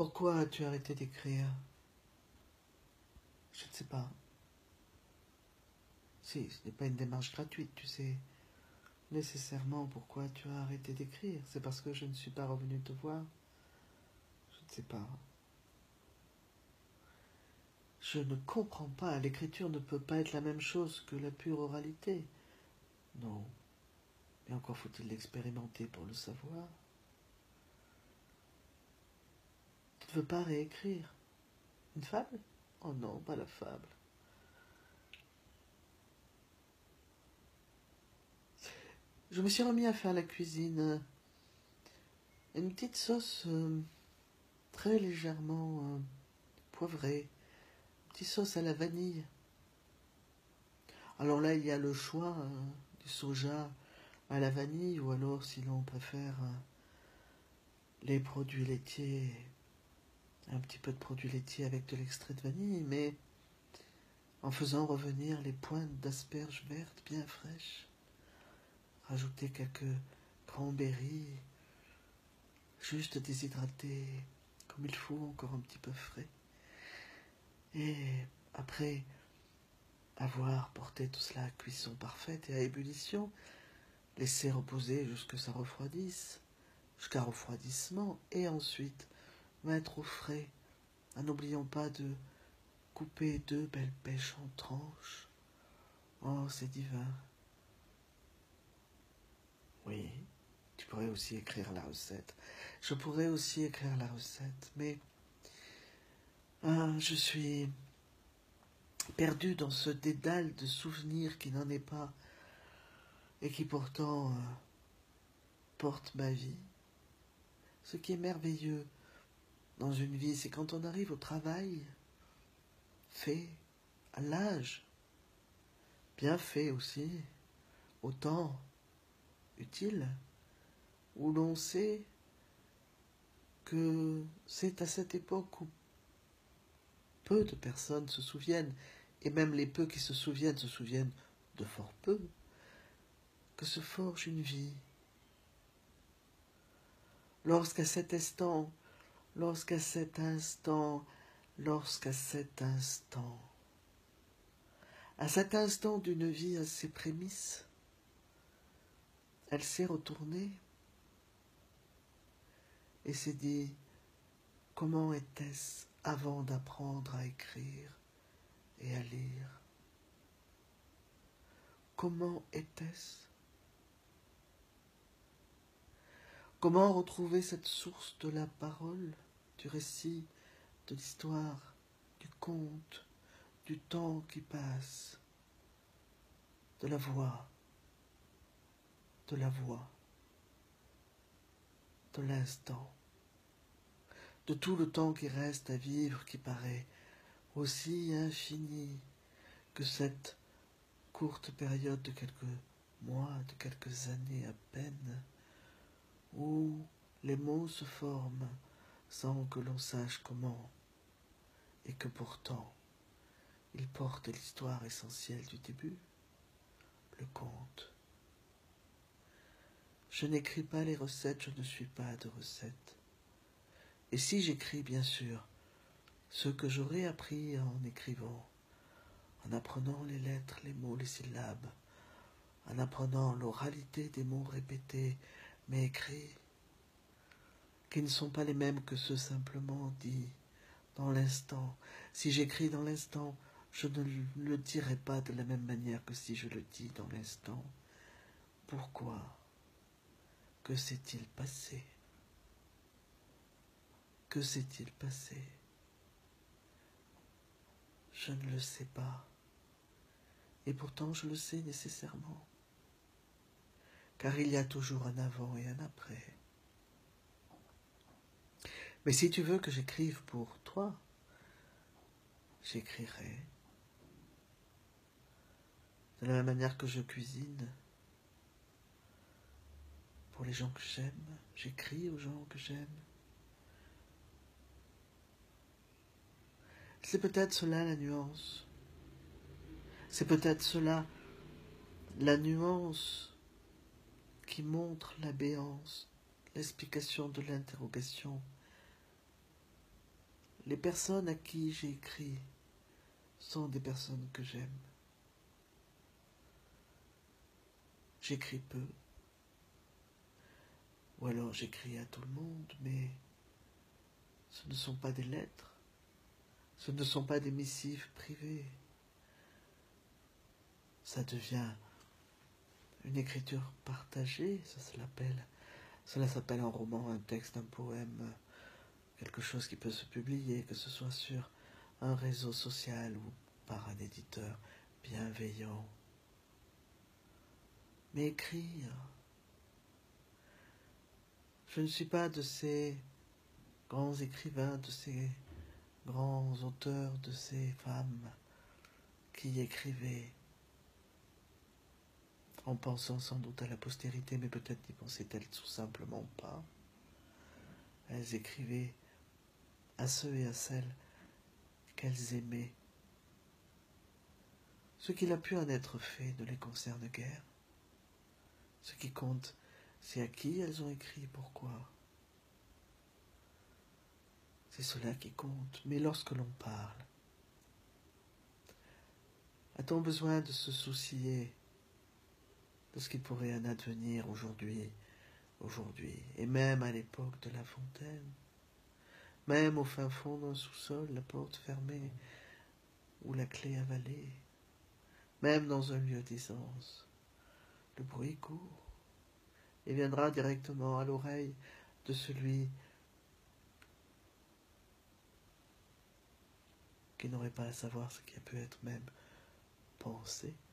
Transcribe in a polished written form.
Pourquoi as-tu arrêté d'écrire? Je ne sais pas. Si, ce n'est pas une démarche gratuite, tu sais. Nécessairement, pourquoi tu as arrêté d'écrire? C'est parce que je ne suis pas revenu te voir? Je ne sais pas. Je ne comprends pas. L'écriture ne peut pas être la même chose que la pure oralité. Non. Mais encore faut-il l'expérimenter pour le savoir. Tu ne veux pas réécrire? Une fable? Oh non, pas la fable. Je me suis remis à faire la cuisine. Une petite sauce très légèrement poivrée. Une petite sauce à la vanille. Alors là, il y a le choix du soja à la vanille, ou alors, si l'on préfère, les produits laitiers, un petit peu de produits laitiers avec de l'extrait de vanille, mais en faisant revenir les pointes d'asperges vertes bien fraîches. Rajouter quelques cranberries, juste déshydratées, comme il faut, encore un petit peu frais. Et après avoir porté tout cela à cuisson parfaite et à ébullition, laisser reposer jusqu'à ça refroidisse, jusqu'à refroidissement, et ensuite mettre au frais, en n'oubliant pas de couper 2 belles pêches en tranches. Oh, c'est divin. Oui, tu pourrais aussi écrire la recette. Je pourrais aussi écrire la recette, mais je suis perdu dans ce dédale de souvenirs qui n'en est pas et qui pourtant porte ma vie. Ce qui est merveilleux dans une vie, c'est quand on arrive au travail, fait, à l'âge, bien fait aussi, au temps utile, où l'on sait que c'est à cette époque où peu de personnes se souviennent, et même les peu qui se souviennent de fort peu, que se forge une vie. Lorsqu'à cet instant, lorsqu'à cet instant, à cet instant d'une vie à ses prémices, elle s'est retournée et s'est dit, comment était-ce avant d'apprendre à écrire et à lire? Comment était-ce? Comment retrouver cette source de la parole, du récit, de l'histoire, du conte, du temps qui passe, de la voix, de l'instant, de tout le temps qui reste à vivre, qui paraît aussi infini que cette courte période de quelques mois, de quelques années à peine, où les mots se forment sans que l'on sache comment, et que pourtant ils portent l'histoire essentielle du début, le conte. Je n'écris pas les recettes, je ne suis pas de recettes. Et si j'écris, bien sûr, ce que j'aurais appris en écrivant, en apprenant les lettres, les mots, les syllabes, en apprenant l'oralité des mots répétés, mais écrits, qui ne sont pas les mêmes que ceux simplement dits dans l'instant. Si j'écris dans l'instant, je ne le dirai pas de la même manière que si je le dis dans l'instant. Pourquoi? Que s'est-il passé? Que s'est-il passé? Je ne le sais pas. Et pourtant je le sais nécessairement. Car il y a toujours un avant et un après. Mais si tu veux que j'écrive pour toi, j'écrirai. De la même manière que je cuisine pour les gens que j'aime, j'écris aux gens que j'aime. C'est peut-être cela la nuance. C'est peut-être cela la nuance qui montre la béance, l'explication de l'interrogation. Les personnes à qui j'ai écrit sont des personnes que j'aime. J'écris peu, ou alors j'écris à tout le monde, mais ce ne sont pas des lettres, ce ne sont pas des missives privées. Ça devient une écriture partagée, cela s'appelle un roman, un texte, un poème, quelque chose qui peut se publier, que ce soit sur un réseau social ou par un éditeur bienveillant. Mais écrire, je ne suis pas de ces grands écrivains, de ces grands auteurs, de ces femmes qui écrivaient en pensant sans doute à la postérité, mais peut-être n'y pensaient-elles tout simplement pas. Elles écrivaient à ceux et à celles qu'elles aimaient. Ce qu'il a pu en être fait ne les concerne guère. Ce qui compte, c'est à qui elles ont écrit, pourquoi. C'est cela qui compte. Mais lorsque l'on parle, a-t-on besoin de se soucier de ce qui pourrait en advenir aujourd'hui, et même à l'époque de La Fontaine, même au fin fond d'un sous-sol, la porte fermée ou la clé avalée, même dans un lieu d'aisance, le bruit court et viendra directement à l'oreille de celui qui n'aurait pas à savoir ce qui a pu être même pensé.